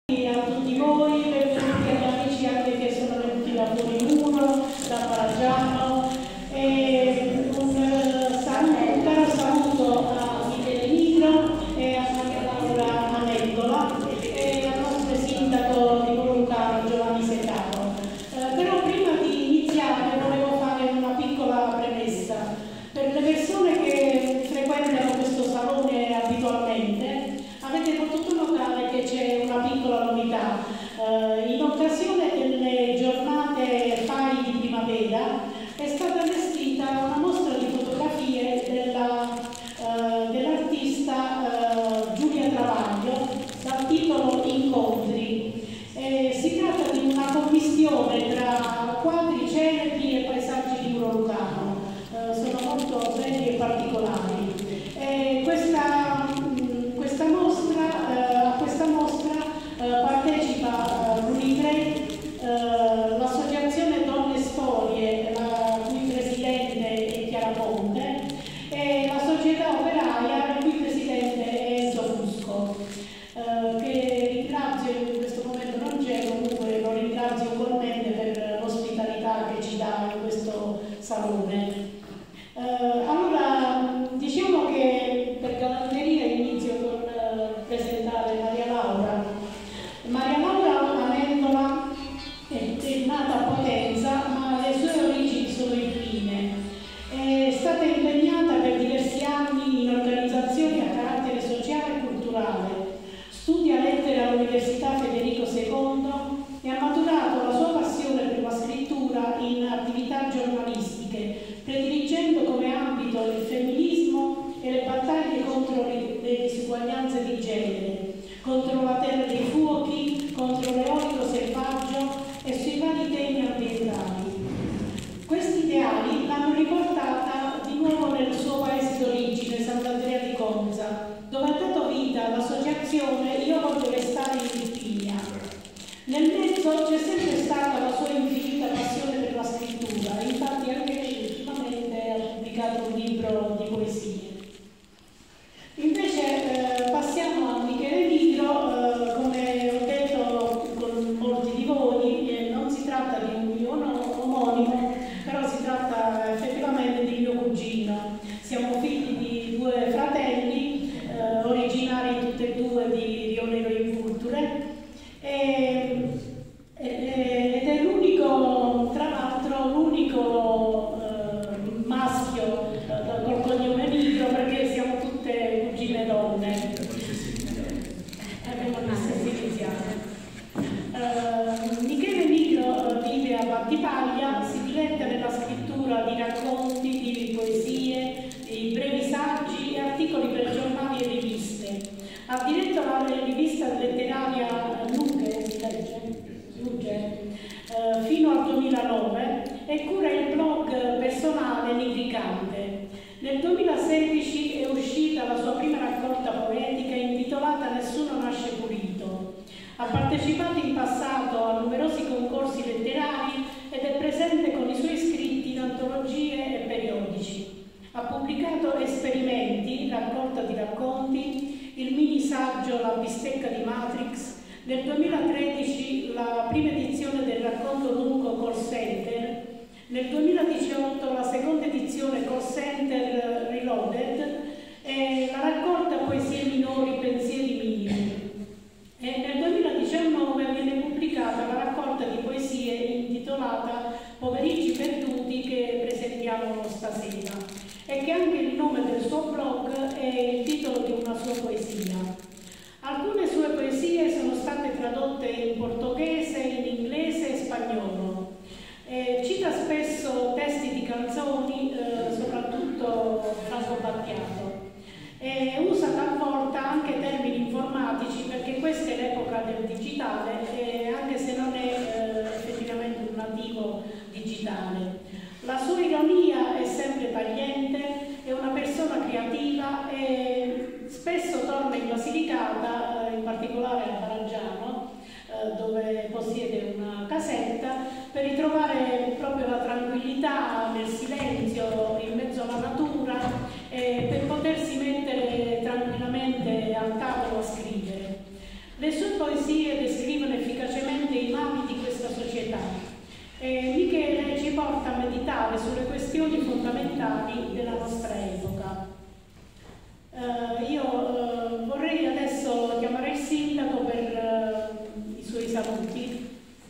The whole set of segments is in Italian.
A tutti voi, benvenuti agli amici anche che sono venuti da Polimuro, da Paragiano, e un caro saluto a Michele Nigro e a Maria Laura Amendola e al nostro sindaco di Policaro Giovanni Seccato. Però prima di iniziare volevo fare una piccola premessa. Per le persone che frequentano questo salone abitualmente avete potuto notare che c'è una piccola novità. In occasione delle giornate FAI di primavera è stata allestita una mostra di fotografie dell'artista Giulia Travaglio dal titolo Incontri. Si tratta di una commistione tra quadri celebri e paesaggi di Muro Lucano. Sono molto belli e particolari. A questa mostra partecipa l'Unicred, l'associazione Donne Storie, la cui presidente è Chiara Ponte, e la società operaia, il cui presidente è Enzo Fusco, che ringrazio, in questo momento non c'è, comunque lo ringrazio ugualmente per l'ospitalità che ci dà in questo salone. Allora, diciamo che per galanteria inizio con presentare Maria Laura. Maria Laura Amendola è nata a Potenza, ma le sue origini sono irpine. È stata impegnata per diversi anni in organizzazioni a carattere sociale e culturale. Studia lettere all'Università Federico II e ha maturato la sua passione per la scrittura in attività giornalistiche, prediligendo come ambito il femminismo e le battaglie contro le disuguaglianze di genere, contro la terra dei fuochi, contro l'eolico selvaggio e sui vari temi ambientali. Questi ideali l'hanno riportata di nuovo nel suo paese d'origine, Sant'Andrea di Conza, dove ha dato vita all'associazione Io voglio restare in Irpinia. Nel mezzo c'è sempre stata la sua infinita passione per la scrittura, infatti anche lei ultimamente ha pubblicato un libro di poesie. Invece passiamo a Michele Nigro, come ho detto con molti di voi, non si tratta di un mio omonimo, però si tratta effettivamente di mio cugino. Siamo figli di due fratelli, originari tutti e due di Rio Nero in Vulture, ed è l'unico, tra l'altro, l'unico maschio col cognome Nigro, perché siamo tutte cugine donne. Abbiamo le stesse iniziali. Michele Nigro vive a Battipaglia, si diletta nella scrittura di racconti, di poesie, di brevi saggi e articoli per giornali e riviste. Ha diretto la rivista letteraria Luge fino al 2009 e cura il blog personale Nigricante. Nel 2016 è uscita la sua prima raccolta poetica intitolata Nessuno nasce pulito. Ha partecipato in passato a numerosi concorsi letterari ed è presente con i suoi scritti in antologie e periodici. Ha pubblicato Esperimenti, raccolta di racconti, il mini saggio La bistecca di Matrix, nel 2013 la prima edizione del racconto lungo Call Center, nel 2018 la seconda edizione Call Center Reloaded e la raccolta Poesie minori, pensieri minimi. E nel 2019 viene pubblicata la raccolta di poesie intitolata Povericci perduti che presentiamo stasera e che anche il nome del suo blog è il titolo di una sua poesia. Alcune sue poesie sono state tradotte in portoghese, in inglese e spagnolo. Cita spesso testi di canzoni, soprattutto Franco Battiato. Usa talvolta anche termini informatici perché questa è l'epoca del digitale, anche se non è effettivamente un nativo digitale. La sua ironia è sempre tagliente, è una persona creativa e spesso torna poesie descrivono efficacemente i mali di questa società. Michele ci porta a meditare sulle questioni fondamentali della nostra epoca. Io vorrei adesso chiamare il sindaco per i suoi saluti.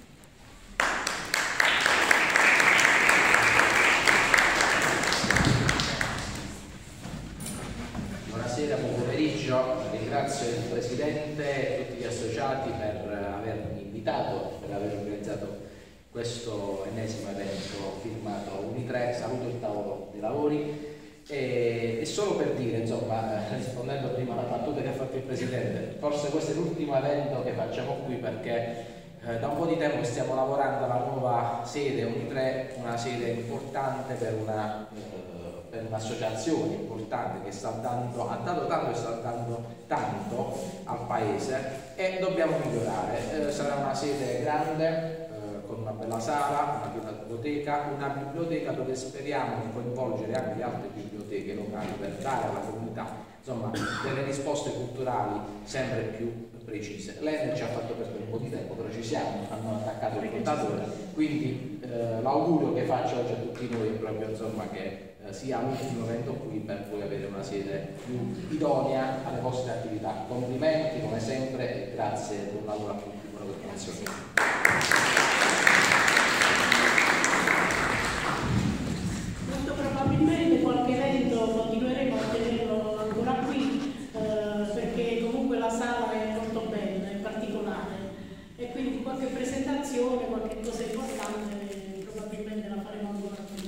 Buonasera, buon pomeriggio. Ringrazio il Presidente e tutti gli associati per avermi invitato, per aver organizzato questo ennesimo evento firmato Uni3. Saluto il tavolo dei lavori e solo per dire, insomma, rispondendo prima alla battuta che ha fatto il Presidente, forse questo è l'ultimo evento che facciamo qui perché da un po' di tempo stiamo lavorando alla nuova sede Uni3, una sede importante per un'associazione importante che ha dato tanto e sta dando tanto al Paese e dobbiamo migliorare. Sarà una sede grande, con una bella sala, una biblioteca dove speriamo di coinvolgere anche le altre biblioteche locali per dare alla comunità, insomma, delle risposte culturali sempre più precise. L'Enel ci ha fatto perdere un po' di tempo, però ci siamo, hanno attaccato il contatore, quindi l'augurio che faccio oggi a tutti noi è proprio, insomma, che sia l'ultimo evento qui per poi avere una sede più idonea alle vostre attività. Complimenti come sempre e grazie per un lavoro a tutti, buona continuazione. Molto probabilmente qualche evento continueremo a tenerlo ancora qui perché comunque la sala è molto bella, è particolare e quindi qualche presentazione, qualche cosa importante probabilmente la faremo ancora qui.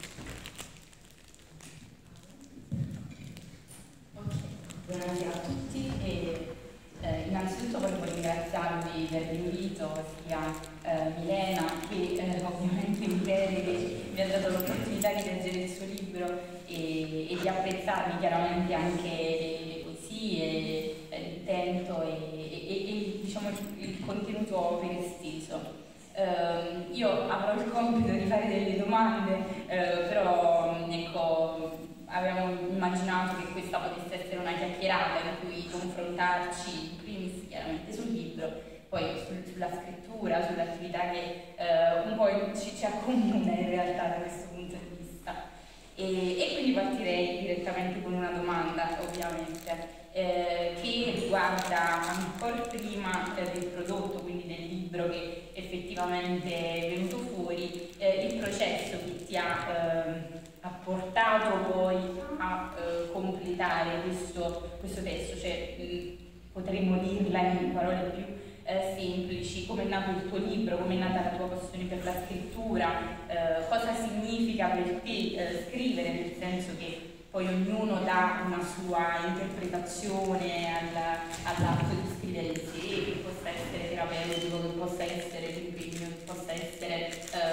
Buonasera a tutti e innanzitutto volevo ringraziarvi per l'invito sia Milena che ovviamente Michele che mi ha dato l'opportunità di leggere il suo libro e di apprezzarmi chiaramente anche le poesie, l'intento e diciamo il contenuto per esteso. Io avrò il compito di fare delle domande, però ecco, avevamo immaginato che questa potesse essere una chiacchierata in cui confrontarci, in primis chiaramente sul libro, poi sulla scrittura, sull'attività che un po' ci accomuna in realtà da questo punto di vista. E quindi partirei direttamente con una domanda, ovviamente, che riguarda ancora prima del prodotto, quindi del libro che effettivamente è venuto fuori, il processo che ti ha portato poi a completare questo testo, cioè potremmo dirla in parole più semplici, come è nato il tuo libro, come è nata la tua passione per la scrittura, cosa significa per te scrivere, nel senso che poi ognuno dà una sua interpretazione all'atto di scrivere in sé, che possa essere terapeutico, che possa essere di impegno, che possa essere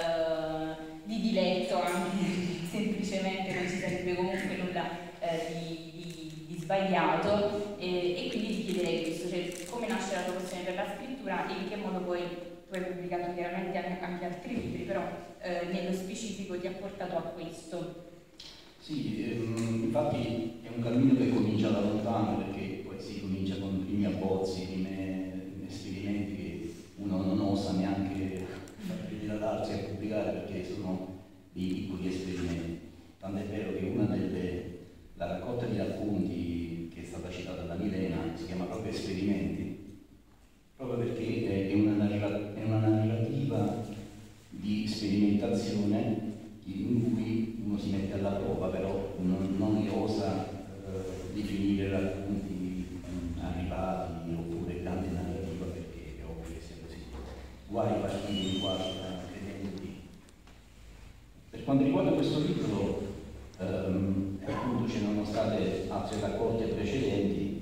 di diletto anche semplicemente, non ci sarebbe comunque nulla di sbagliato e quindi ti chiederei questo, cioè come nasce la tua passione per la scrittura e in che modo poi tu hai pubblicato chiaramente anche altri libri, però nello specifico ti ha portato a questo. Sì, infatti è un cammino che comincia da lontano perché poi si comincia con i primi abbozzi, i primi esperimenti che uno non osa neanche darsi a pubblicare perché sono dei piccoli esperimenti. Tant'è vero che la raccolta di racconti che è stata citata da Milena si chiama proprio Esperimenti, proprio perché è una narrativa di sperimentazione in cui uno si mette alla prova, però non osa definire racconti arrivati oppure grande narrativa perché è ovvio che sia così. Guai partire in quarta credendo di. Per quanto riguarda questo libro, appunto ce ne sono state altre raccolte precedenti,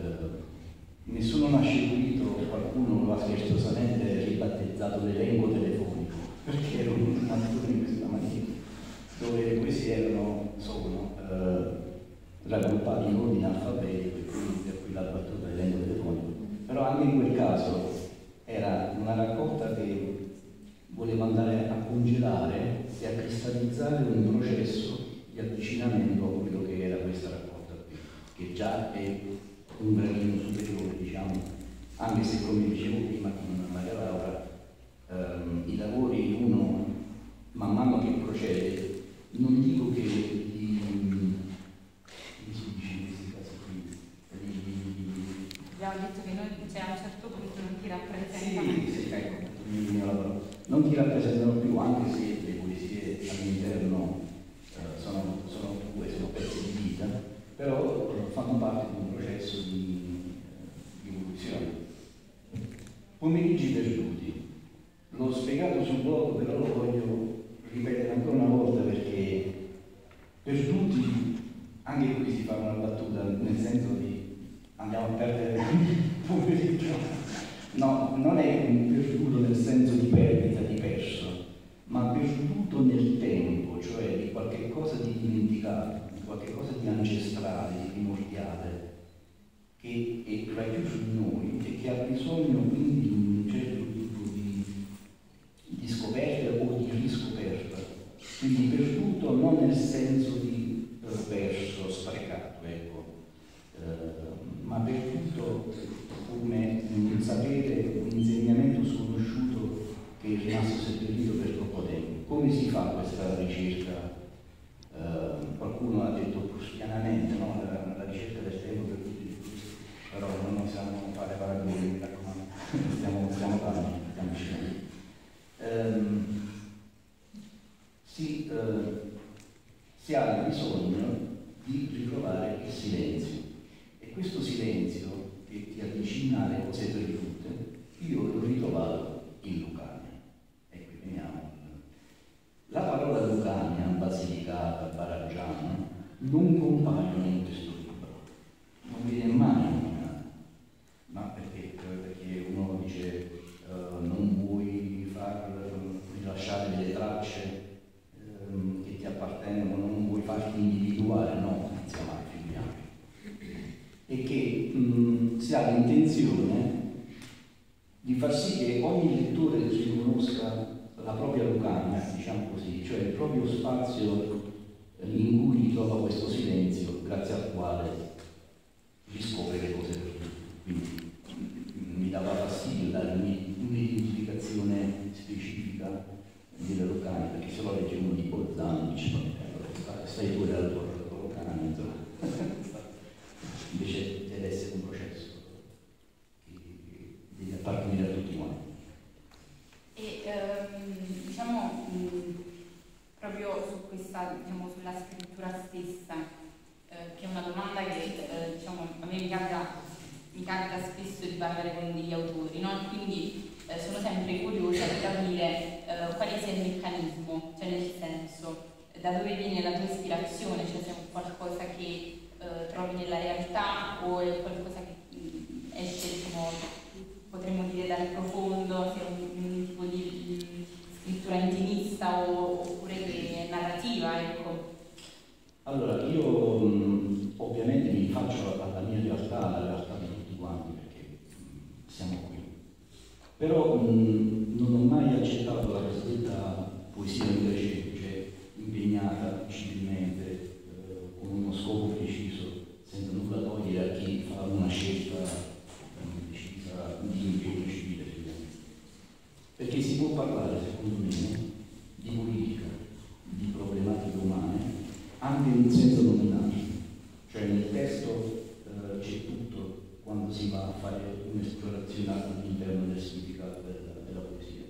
nessuno ne ha seguito, qualcuno lo ha scherzosamente ribattezzato l'elenco telefonico, perché era un attore in questa maniera, dove le poesie sono raggruppate in ordine alfabetico e quindi per cui la battuta l'elenco telefonico. Però anche in quel caso era una raccolta che voleva andare a congelare e a cristallizzare un processo di avvicinamento a quello che era questa raccolta qui, che già è un gradino superiore, diciamo, anche se, come dicevo prima con Maria Laura, i lavori uno man mano che procede, non dico che abbiamo detto che noi, cioè, a un certo punto non ti rappresentano. Sì, ecco, non ti rappresentano più, anche se le poesie all'interno sono tue, sono pezzi di vita, però fanno parte di un processo di evoluzione. Pomeriggi perduti. L'ho spiegato sul blog, però lo voglio ripetere ancora una volta perché perduti, anche qui si fa una battuta nel senso di andiamo a perdere il pomeriggio. No, non è un perduto nel senso di perdita, di perso, ma perduto nel tempo, cioè di qualche cosa di dimenticato, di qualche cosa di ancestrale, di primordiale, che è racchiuso in noi e che ha bisogno quindi di un certo tipo di scoperta o di riscoperta. Quindi perduto non nel senso di perso, sprecato, ecco, ma perduto come un sapere, un insegnamento sconosciuto che è rimasto seppellito per troppo tempo. Come si fa questa ricerca? Qualcuno ha detto prustianamente, no? La ricerca del tempo per tutti i giusti, però non possiamo fare paragoni, mi raccomando, stiamo calmi, stiamo vicini. Si ha bisogno di ritrovare il silenzio, e questo silenzio che ti avvicina alle cose perdute, io l'ho ritrovato in Lucania. E qui veniamo. La parola Lucania, Basilicata, Baraggiano non compaiono in questo libro, non viene mai nominata. Ma perché? Perché uno dice non vuoi far rilasciare delle tracce che ti appartengono, non vuoi farti individuare, no, iniziamo a figurare. E che si ha l'intenzione di far sì che ogni lettore riconosca la propria Lucania, diciamo così, cioè il proprio spazio in cui ritrova questo silenzio, grazie al quale riscopre le cose perdute. Quindi mi dava fastidio dare un'identificazione specifica della Lucania, perché se lo legge uno di Bolzano dice stai pure alla tua Lucania, insomma. Invece deve essere un processo che deve appartenere a tutti quanti. E diciamo proprio su questa, diciamo, sulla scrittura stessa, che è una domanda che diciamo, a me mi capita spesso di parlare con degli autori, no? Quindi sono sempre curiosa di capire quale sia il meccanismo, cioè nel senso da dove viene la tua ispirazione, cioè se è qualcosa che trovi nella realtà o è qualcosa che esce, diciamo, potremmo dire dal profondo, se è un tipo di scrittura intimista oppure che è narrativa, ecco. Allora, io ovviamente mi rifaccio alla mia realtà, alla realtà di tutti quanti, perché siamo qui. Però non ho mai accettato la cosiddetta poesia invece, cioè impegnata civilmente, con uno scopo preciso, senza nulla togliere a chi fa una scelta decisa di impegno civile. Perché si può parlare, secondo me, di politica, di problematiche umane, anche in senso nominale. Cioè nel testo c'è tutto quando si va a fare un'esplorazione all'interno del significato della poesia.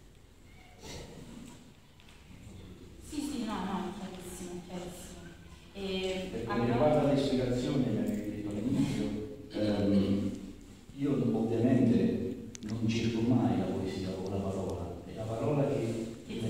Sì, no, chiarissimo. Per quanto riguarda l'ispirazione, mi avevi detto all'inizio, io ovviamente non cerco mai la poesia o la parola, è la parola che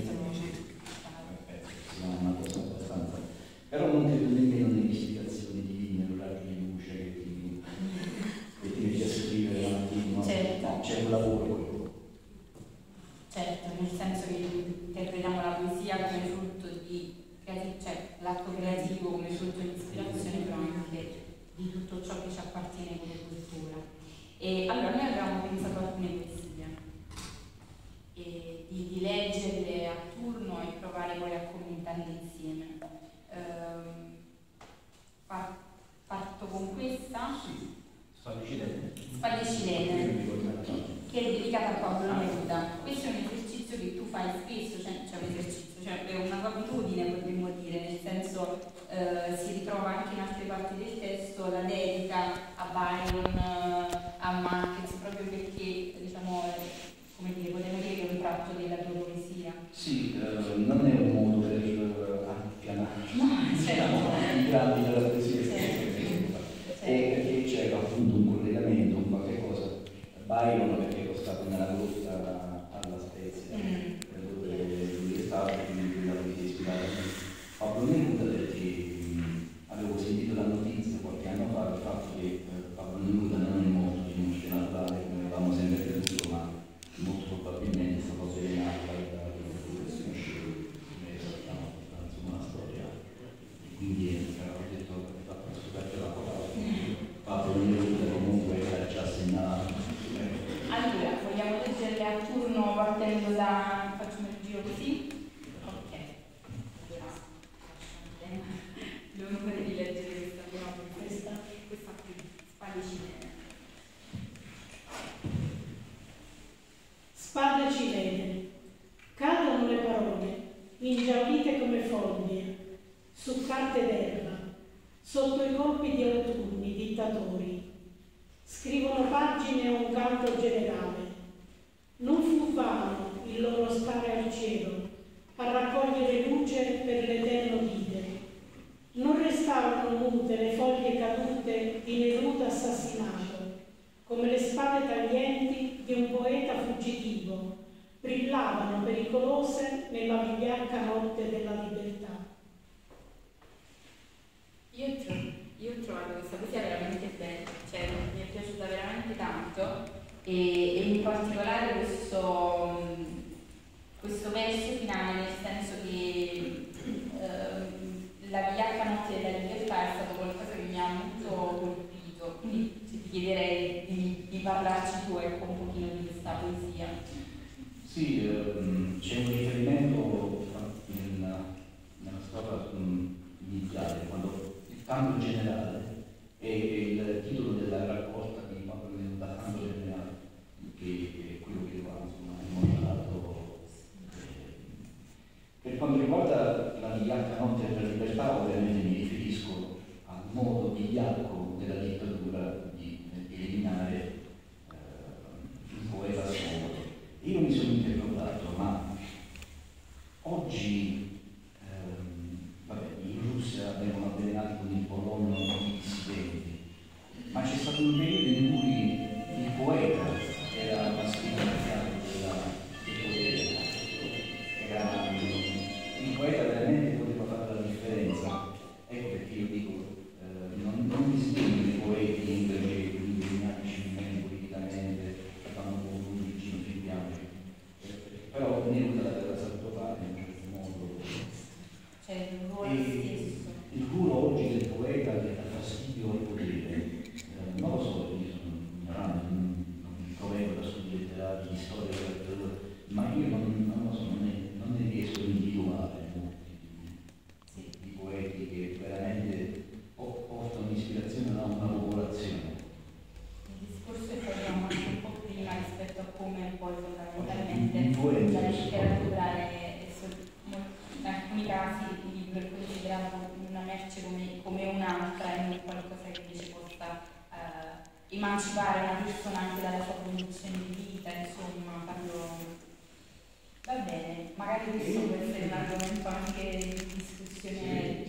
è una cosa abbastanza, però non credo nemmeno nelle ispirazioni divine, un raggio di luce che ti metti a scrivere la mattina, certo. No, c'è un lavoro poi. Certo, nel senso che interpretiamo la poesia come frutto di cioè l'atto creativo come frutto di ispirazione, però anche di tutto ciò che ci appartiene come cultura. E allora noi avevamo pensato a alcune poesie, e di leggerle a turno e provare poi a commentarle insieme. Parto con questa. Sì, Spade cilene. Spade cilene. dedicata a Pablo Neruda. Questo è un esercizio che tu fai spesso, cioè un esercizio, cioè è una tua abitudine, potremmo dire, nel senso si ritrova anche in altre parti del testo la dedica a Byron, a Marquez, proprio perché, diciamo, come dire, potremmo dire che è un tratto della tua poesia. Sì, non è un modo per appianare i gradi della poesia, e c'era appunto un collegamento, un qualche cosa. Byron perché ero stato nella grotta alla Spezia, dove lui è stato, quindi la poesia ispirata a me. Pablo Neruda perché avevo sentito la notizia qualche anno fa del fatto che Pablo Neruda non è morto di morte naturale, come avevamo sempre creduto, ma molto probabilmente è stato avvelenato da persone sceme, insomma una storia. Quindi ho detto che ho fatto scoperto la cosa. Pablo Neruda comunque era già segnato. Allora, vogliamo leggerle a turno partendo da... facciamo il giro così? Ok. Allora, devo fare rileggere questa prima, questa qui, Spade cilene. Spade cilene. Cadono le parole, ingiallite come foglie, su carte d'erba, sotto i colpi di autunni dittatori. Scrivono pagine a un canto generale. Non fu vano il loro stare al cielo a raccogliere luce per l'eterno vivere. Non restarono mute le foglie cadute di Neruda assassinato, come le spade taglienti di un poeta fuggitivo, brillavano pericolose nella vigliacca notte della libertà. Io ho trovato questa poesia veramente bella, cioè mi è piaciuta veramente tanto e in particolare questo verso finale, nel senso che la vigliacca notte della libertà è stato qualcosa che mi ha molto colpito, quindi ti chiederei di parlarci tu ecco, un pochino di questa poesia. Sì, c'è un riferimento nella storia iniziale, quando il canto generale è il titolo della raccolta di Pablo Neruda, canto generale, che è quello che va insomma immortalato. Per quanto riguarda la vigliacca notte della libertà, ovviamente mi riferisco al modo vigliacco della dittatura di eliminare il poeta solo. Io mi sono interrogato, ma oggi in Russia vengono avvelenati con il polonio i dissidenti, ma c'è stato un periodo in cui il poeta era una sfida del potere, il poeta veramente poteva fare la differenza. Ecco perché io dico, non distingo i poeti invece che impegnati civilmente, politicamente, che fanno un vicino sui piani, però Neruda l'aveva saputo fare in un certo modo. Cioè il ruolo stesso. Il ruolo oggi del poeta che dà fastidio al potere, non lo so, io sono ignorante, non provengo da studi letterari, di storia, ma io non lo so, non ne riesco a individuare molti di poeti che veramente portano ispirazione a una popolazione. Il discorso è stato anche un po' prima rispetto a come poi fondamentalmente la letteratura è in alcuni casi il libro è considerato una merce come un'altra e non qualcosa che invece possa emancipare una persona anche dalla sua condizione di vita, insomma, parlo... Va bene, magari questo può essere un argomento anche di discussione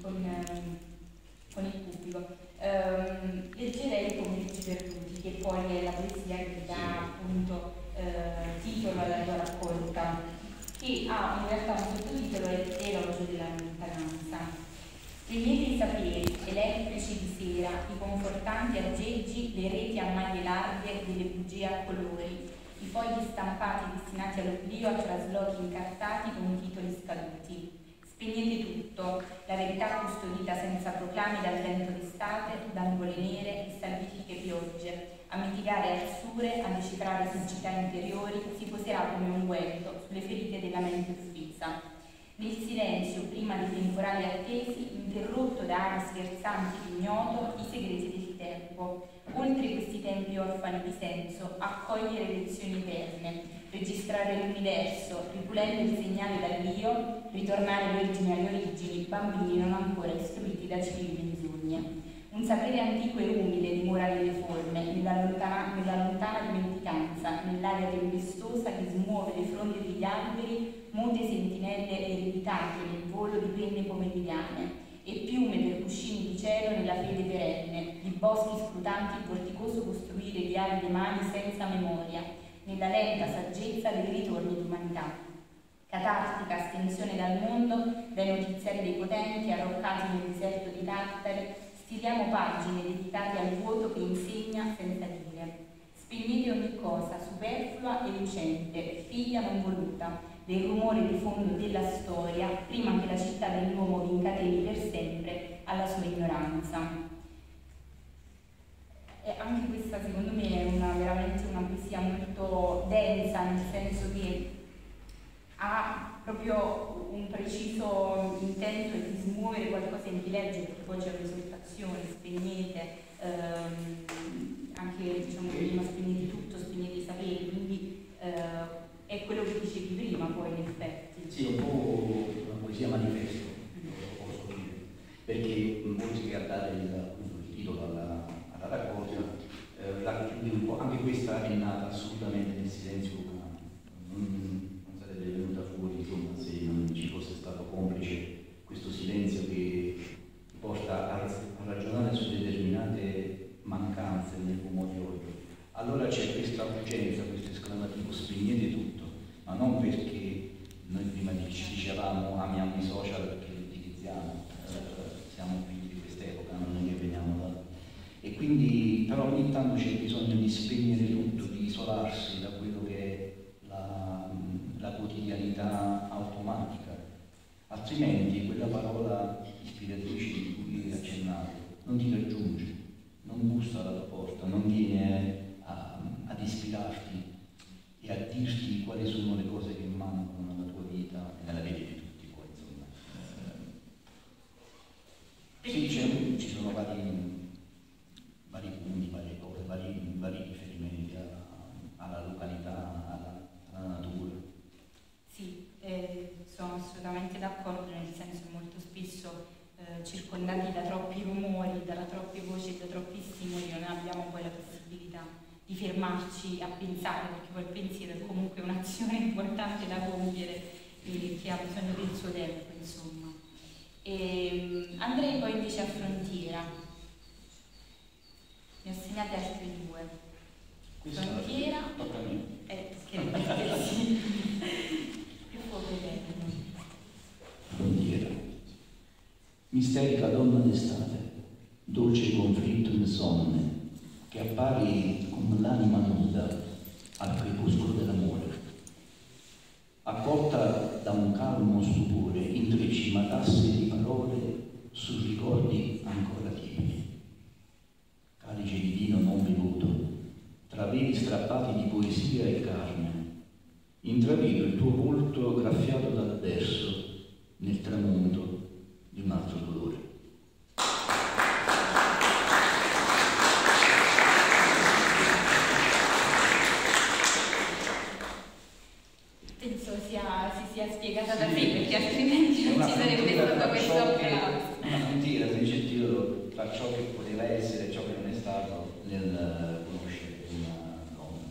con il pubblico. Leggerei Pomeriggio perduti, che poi è la poesia che dà appunto titolo alla tua raccolta, che ha in realtà un sottotitolo, è Elogio della lontananza. Spegnete i saperi, elettrici di sera, i confortanti aggeggi, le reti a maglie larghe delle bugie a colori, i fogli stampati destinati all'oblio a traslochi incartati con titoli scaduti. Spegnete tutto, la verità custodita senza proclami dal vento d'estate, da nuvole nere e salvifiche piogge. A mitigare arsure, a decifrare siccità interiori, si poserà come unguento sulle ferite della mente offesa. Nel silenzio, prima dei temporali attesi, interrotto da ami scherzanti di ignoto, i segreti del tempo. oltre questi tempi orfani di senso, accogliere lezioni eterne, registrare l'universo, ripulendo il segnale dall'io, ritornare vergini alle origini, bambini non ancora istruiti da civili menzogne. Un sapere antico e umile dimora nelle forme, nella lontana dimenticanza, nell'aria tempestosa che smuove le fronde degli alberi, mute sentinelle ereditate nel volo di penne pomeridiane, e piume per cuscini di cielo nella fede perenne, di boschi scrutanti il vorticoso costruire di aride mani senza memoria, nella lenta saggezza dei ritorni d'umanità. Catartica astensione dal mondo, dai notiziari dei potenti arroccati nel deserto di Tartare, stiliamo pagine dedicate al vuoto che insegna senza dire. Spegnete ogni cosa, superflua e lucente, figlia non voluta, del rumore di fondo della storia, prima che la città dell'uomo vi incateni per sempre alla sua ignoranza. E anche questa secondo me è veramente una poesia molto densa, nel senso che ha proprio un preciso intento di smuovere qualcosa in chi legge, perché poi c'è l'esortazione, spegnete, anche diciamo prima spegnete tutto, spegnete i saperi, quindi è quello che dicevi prima poi in effetti. Sì, un po' una poesia manifesto, posso dire, perché oltre che a dare il titolo alla raccolta, la chiude un po', anche questa è nata assolutamente nel silenzio umano, non sarebbe venuta fuori insomma se non ci fosse stato complice questo silenzio che porta a ragionare su determinate mancanze nell'uomo di oggi. Allora c'è questa urgenza, questo esclamativo, spegnete tutto, ma non perché noi prima ci dicevamo amiamo i social perché li utilizziamo, siamo figli di quest'epoca, non è che veniamo da... E quindi però ogni tanto c'è bisogno di spegnere tutto, di isolarsi da quello che è la quotidianità automatica, altrimenti quella parola ispiratrice di cui accennavo non ti raggiunge, non bussa alla tua porta, non viene ad ispirarti e a dirti quali sono le cose che mancano nella tua vita e nella vita di tutti poi, insomma. Sì, ci sono vari punti, varie cose, vari riferimenti alla località, alla natura. Sì, sono assolutamente d'accordo, nel senso che molto spesso circondati da troppi rumori, da troppe voci e da troppi stimoli non abbiamo poi la possibilità di fermarci a pensare, perché poi il pensiero è comunque un'azione importante da compiere e che ha bisogno del suo tempo, insomma. Andrei poi invece a Frontiera. Ne ho segnate altre due. Frontiera e Fuoco Eterno. Frontiera. Misterica donna d'estate, dolce conflitto insonne, che appari come l'anima nuda al crepuscolo dell'amore. Accolta da un calmo stupore, intrecci matassi di parole su ricordi ancora tiepidi. Calice di vino non bevuto, tra veli strappati di poesia e carne, intravedo il tuo volto graffiato dal verso nel tramonto di un altro colore. Penso si sia spiegata da te, perché altrimenti non ci sarebbe stato questo applauso. Una frontiera, io tra ciò che poteva essere e ciò che non è stato nel conoscere una donna.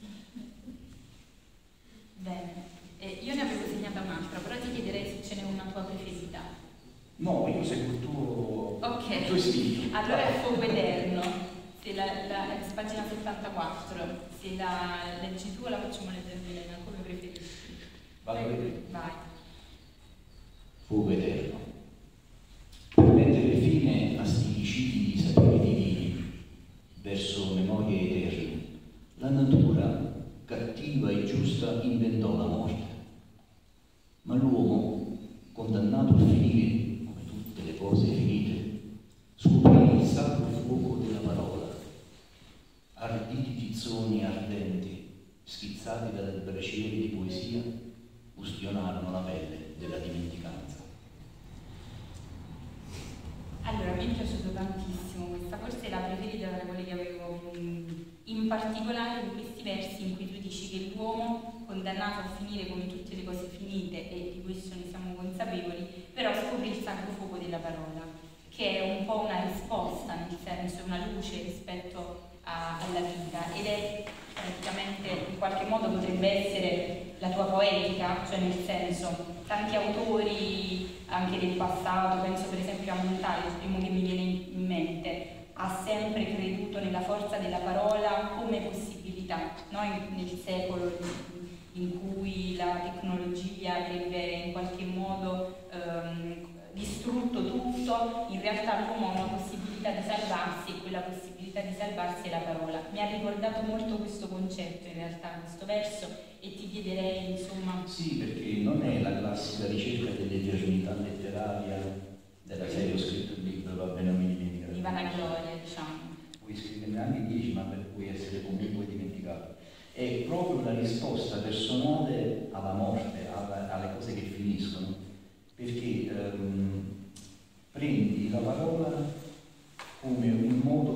Bene, io ne avevo segnata un'altra, però ti chiederei se ce n'è una tua preferita. No, io seguo il tuo istinto. Allora è Fuoco Eterno, se pagina 74, se la leggi tu o la facciamo leggere Milena, come preferisci? Vado a vedere. Vai. Fuoco Eterno. Per mettere fine a stilicidi di saperi divini, verso memorie eterne, la natura, cattiva e giusta, inventò la morte. Ma l'uomo, condannato a finire, come tutte le cose finite, scoprì il sacro fuoco della parola. Arditi tizzoni ardenti, schizzati dalle bracieri di poesia, ustionarono la pelle della dimenticanza. Allora, mi è piaciuto tantissimo questa, forse è la preferita tra quelle che avevo particolare in questi versi in cui tu dici che l'uomo, condannato a finire come tutte le cose finite, e di questo ne siamo consapevoli, però scopre il sacro fuoco della parola, che è un po' una risposta, nel senso una luce rispetto alla vita, ed è praticamente, in qualche modo potrebbe essere la tua poetica, cioè nel senso tanti autori anche del passato, penso per esempio a Montale, il primo che mi viene in mente, ha sempre creduto nella forza della parola come possibilità, no? Nel secolo in cui la tecnologia avrebbe in qualche modo distrutto tutto, in realtà l'uomo ha una possibilità di salvarsi, e quella possibilità di salvarsi è la parola. Mi ha ricordato molto questo concetto in realtà, questo verso, e ti chiederei insomma... Sì, perché non è la classica ricerca dell'eternità letteraria della serie ho scritto il libro, va bene, non mi dimentico. Di vanagloria, diciamo. Puoi scriverne anche 10, ma per cui essere comunque dimenticato. È proprio una risposta personale alla morte, alle cose che finiscono, perché prendi la parola come un modo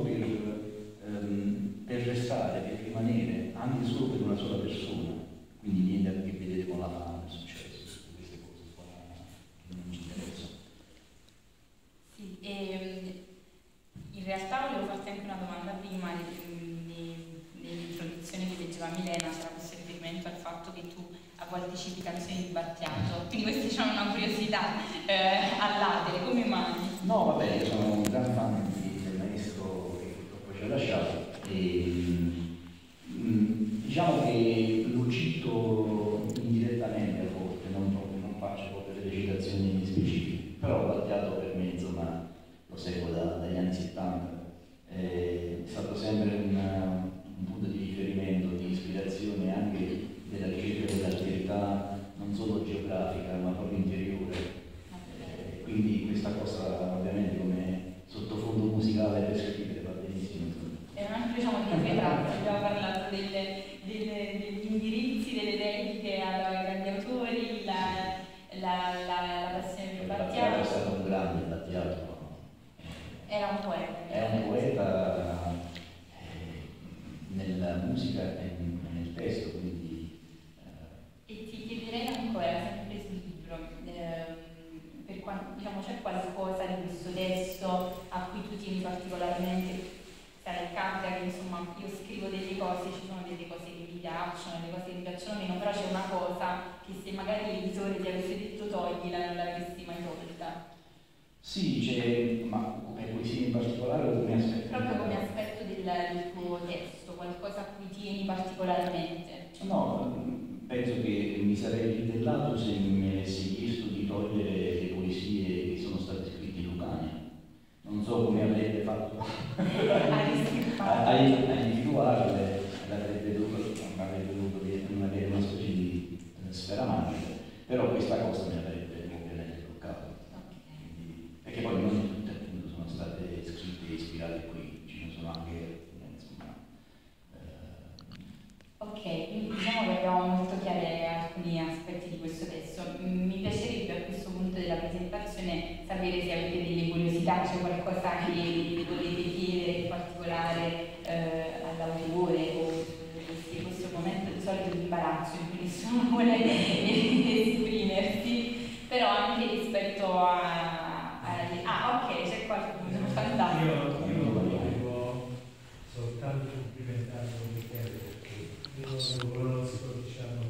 per restare, per rimanere, anche solo per una sola persona, quindi niente a che vedere con la fame, il successo, queste cose qua che non ci interessano. Sì, in realtà volevo farti anche una domanda prima nell'introduzione che leggeva Milena, c'era questo riferimento al fatto che tu a volte citi canzoni di Battiato, quindi questa diciamo una curiosità all'atere, come mai? No, vabbè, io sono un gran fan del maestro che purtroppo ci ha lasciato e diciamo che lo cito indirettamente a volte, non faccio proprio delle citazioni specifiche, però Battiato per me insomma lo seguo dagli anni 70, è stato sempre un punto di riferimento, di ispirazione anche della ricerca dell'alterità non solo geografica ma proprio interiore. Quindi questa cosa ovviamente come sottofondo musicale per scrivere va benissimo. E anche diciamo di ritratto, abbiamo parlato degli indirizzi, delle dediche ai grandi autori, la passione per Battiato. È stato un grande Battiato. Era un poeta. È un poeta nella musica e nel testo, quindi... E ti chiederei ancora, sempre sul libro, per quanto, diciamo, c'è qualcosa di questo testo a cui tu tieni particolarmente? Capita che insomma io scrivo delle cose, ci sono delle cose che mi piacciono, delle cose che mi piacciono meno, però c'è una cosa che se magari l'editore ti avesse detto toglila non l'avresti mai tolta. Sì, c'è, ma come poesia in particolare o come aspetto? Proprio come aspetto del tuo testo, qualcosa a cui tieni particolarmente. No, penso che mi sarei ribellato se mi avessi chiesto di togliere le poesie che sono state scritte in Lucania. Non so come avrebbe fatto a individuarle, avrebbe dovuto avere una specie di sfera magica, però questa cosa mi avrebbe ovviamente bloccato. Okay. Perché poi non tutte appunto sono state scritte e ispirate qui, ci ne sono anche insomma. Ok, quindi diciamo che abbiamo molto chiare alcuni aspetti di questo testo. Mi piacerebbe a questo punto della presentazione sapere se avete delle curiosità, c'è qualcosa che volete chiedere in particolare all'autore o se questo momento di solito di imbarazzo in cui nessuno vuole esprimersi, però anche rispetto ok, c'è qualcuno, fantastico. Io volevo soltanto complimentare con Michele perché io lo conosco diciamo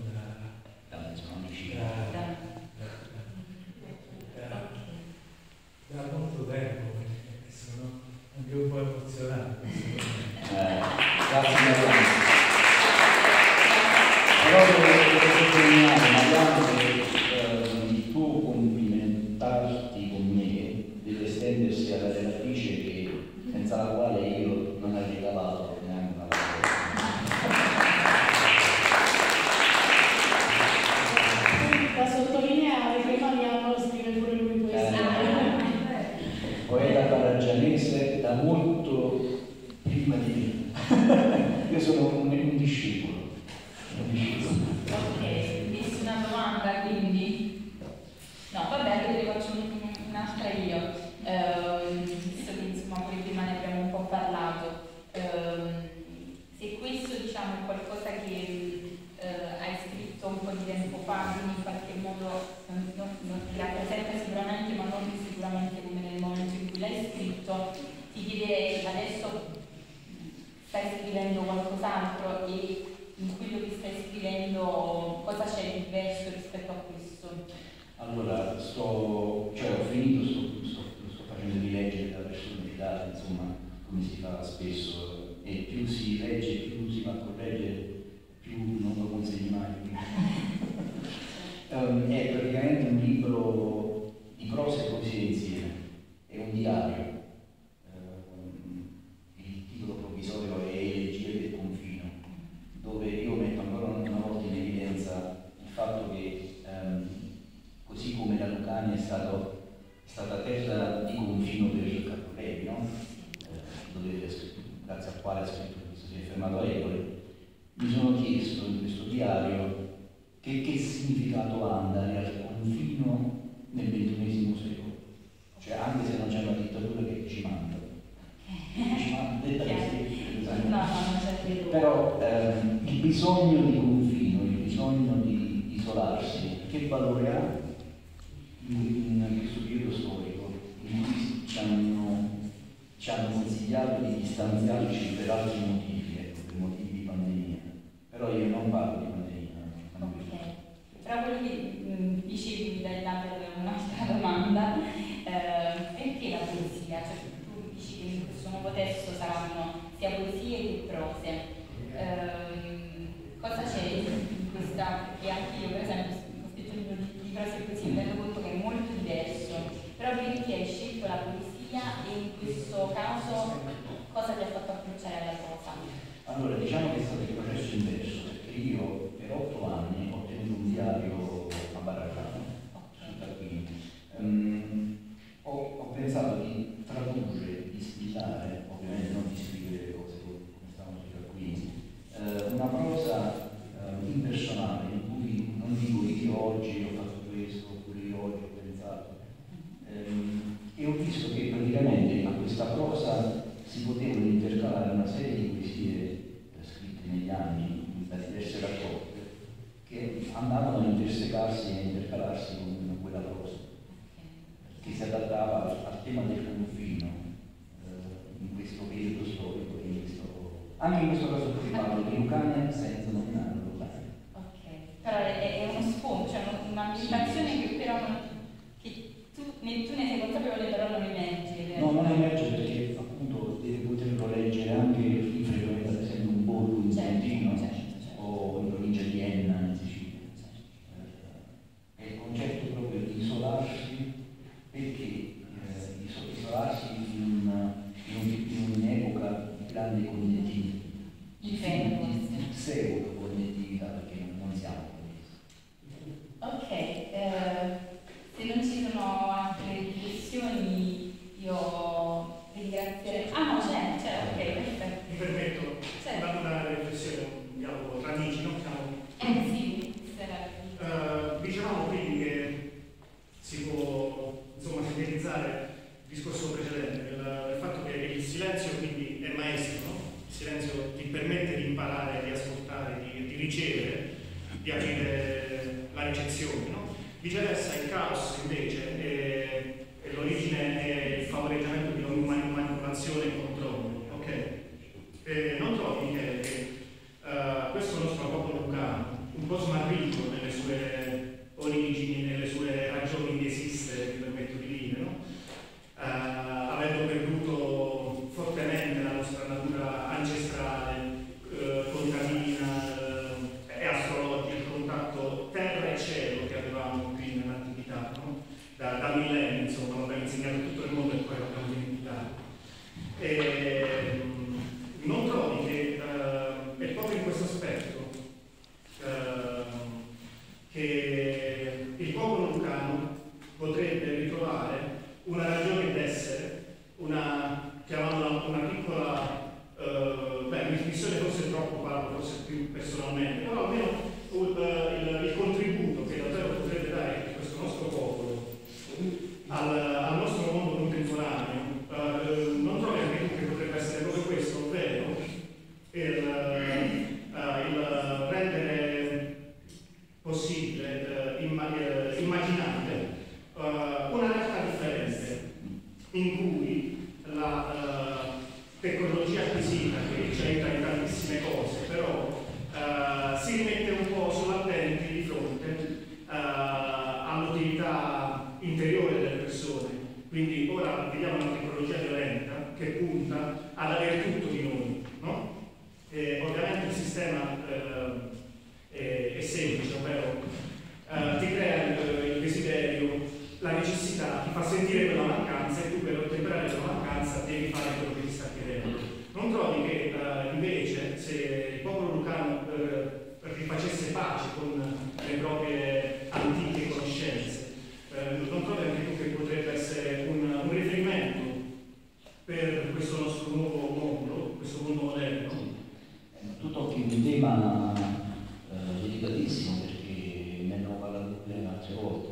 da molto tempo, sono anche un po' emozionato. Grazie mille. Però devo sottolineare, magari Allora, ho finito, sto facendo rileggere la personalità, insomma, come si fa spesso, e più si legge, più si va a correggere, più non lo consegni mai. È praticamente un libro di prosa e poesia insieme, è un diario. Il titolo provvisorio è Elegie del confino, dove io metto ancora una volta in evidenza il fatto che così come la Lucania è stata terra di confino per Cappelletti, no? Grazie al quale ha scritto questo, si è fermato a Eboli, mi sono chiesto in questo diario che significato ha andare al confino nel XXI secolo, cioè anche se non c'è una dittatura che ci manda. Però il bisogno di confino, il bisogno di isolarsi, che valore ha in questo periodo storico in cui ci hanno consigliato di distanziarci per altri motivi, per motivi di pandemia. Però io non parlo di pandemia. Però quello che dicevi mi dai là per un'altra domanda, perché la poesia? Cioè, tu dici che in questo nuovo testo saranno sia poesie che prose. Cosa c'è in questa? Perché anche io per esempio ho scritto un libro di prose e poesie, mi rendo conto che è molto diverso, però perché hai scelto la poesia e in questo caso cosa ti ha fatto approcciare alla prosa? Allora, diciamo che è stato il processo inverso, perché io per 8 anni ho tenuto un diario a Baraccano, ho pensato di tradurre, di stilare, ovviamente non di scrivere le cose come stavano scritte qui, una prosa impersonale in cui non dico io oggi ho fatto questo oppure io oggi ho pensato, e ho visto che praticamente a questa prosa si potevano intercalare una serie di poesie scritte negli anni da diverse raccolte che andavano a intersecarsi e a intercalarsi con quella prosa che si adattava al tema del confino in questo periodo storico, anche in questo caso qui parlo di Lucania senza nominare Lucania. Ok, però è uno sfondo, cioè un'ambientazione che però tu ne sei consapevole però non emerge. No, non emerge perché appunto devi poterlo leggere anche chi frequenta ad esempio un borgo in Trentino o in provincia di Enna in Sicilia. È il concetto proprio di isolarsi, perché isolarsi in un'epoca di grande cognitività, di pseudo cognitività, perché non siamo cognitiviti. Ok, se non ci sono altre riflessioni io ringrazierei. Ah no, c'è, ok, perfetto. Mi permetto una riflessione, un dialogo tra amici, no? Sì, dicevamo quindi che si può insomma sintetizzare il discorso precedente, il fatto che il silenzio quindi è maestro, no? Il silenzio ti permette di imparare, di ascoltare, di ricevere, di aprire la ricezione, no? Viceversa il caos invece è l'origine è il favoreggiamento di ogni manipolazione e controllo, ok? Non trovi Michele che questo nostro popolo lucano, un po' smarrito nelle sue origini, nelle sue ragioni di esistere, mi permetto di dire, no? Avendo perduto fortemente la nostra natura ancestrale, contadina e astrologica, il contatto terra e cielo che avevamo qui nell'antichità, no? Da millenni, insomma, lo abbiamo insegnato a tutto il mondo e poi lo abbiamo dimenticato. Non trovi che è proprio in questo aspetto che il popolo lucano potrebbe ritrovare una ragione d'essere, chiamiamola una piccola, un'espressione forse troppo, parlo forse più personalmente, però almeno il contributo che davvero potrebbe dare questo nostro popolo al nostro mondo contemporaneo, non trovi anche tu che potrebbe essere proprio questo, ovvero il rendere possibile, immaginabile una realtà differente in cui la tecnologia acquisita che ci aiuta in tantissime cose, però si rimette un po' sull'attenti di fronte all'utilità Quindi ora vediamo una tecnologia violenta che punta ad avere tutto di noi, no? Ovviamente il sistema è semplice, ovvero ti crea il desiderio, la necessità, ti fa sentire quella mancanza e tu per ottemperare quella mancanza devi fare quello che ti sta chiedendo. Non trovi che invece se il popolo lucano rifacesse pace con le proprie antiche conoscenze, non trovi anche tu che potrebbe essere un riferimento per questo nostro nuovo mondo, questo mondo moderno? Tu tocchi un tema delicatissimo perché ne abbiamo parlato bene altre volte.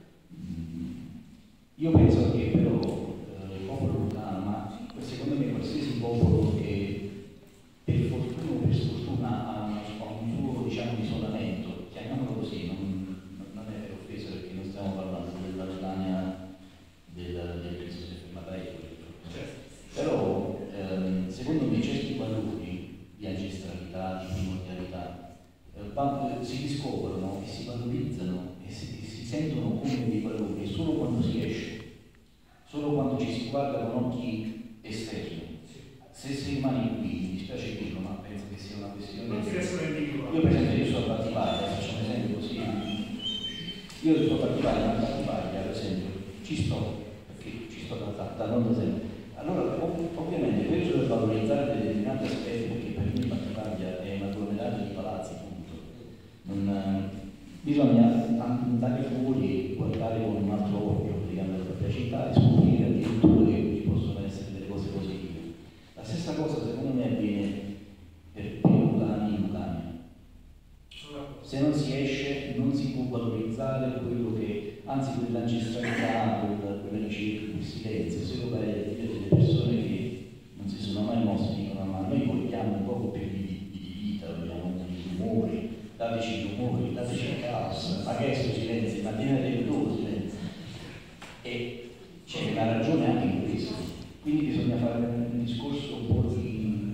Io penso che però il popolo lucano, ma secondo me qualsiasi popolo che per fortuna o per sfortuna ha un suo, diciamo, isolamento, chiamiamolo così, non è per offesa perché non stiamo parlando della Germania del Cristo si è fermata però secondo me certi valori di ancestralità, di primordialità si riscoprono e si valorizzano e si sentono come dei valori solo quando si esce, solo quando ci si guarda con occhi esterni. Se si rimane qui, mi dispiace dirlo, ma penso che sia una questione. Non si riescono a individuare. Io per esempio io sono a Battipaglia, faccio un esempio così. Io sono a Battipaglia, ma a Battipaglia per esempio ci sto, perché ci sto da non da sempre. Allora ovviamente questo per valorizzare determinati aspetti, perché per me Battipaglia è un agglomerato di palazzi, punto. Bisogna andare fuori e guardare con un altro occhio praticamente la propria città e scoprire addirittura che ci possono essere delle cose positive. La stessa cosa secondo me avviene per i lucani in Lucania. Se non si esce non si può valorizzare quello che, anzi quell'ancestralità, quella ricerca, quel silenzio, se lo vai a dire delle persone che non si sono mai mosse, dicono ma noi vogliamo un poco più di vita, vogliamo dei rumori, dateci rumori, dateci il caos, ma che è questo silenzio, ma tiene tu silenzio. E c'è una ragione anche in questo, quindi bisogna fare un discorso un po' di...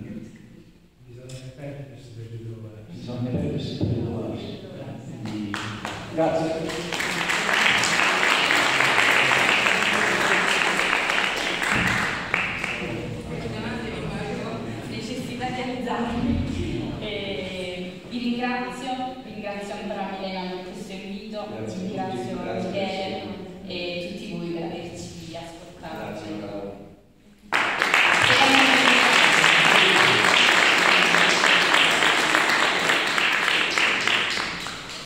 Bisogna perdersi per trovarsi. Grazie. Necessità di alzarmi. Vi ringrazio ancora Milena per questo invito, ringrazio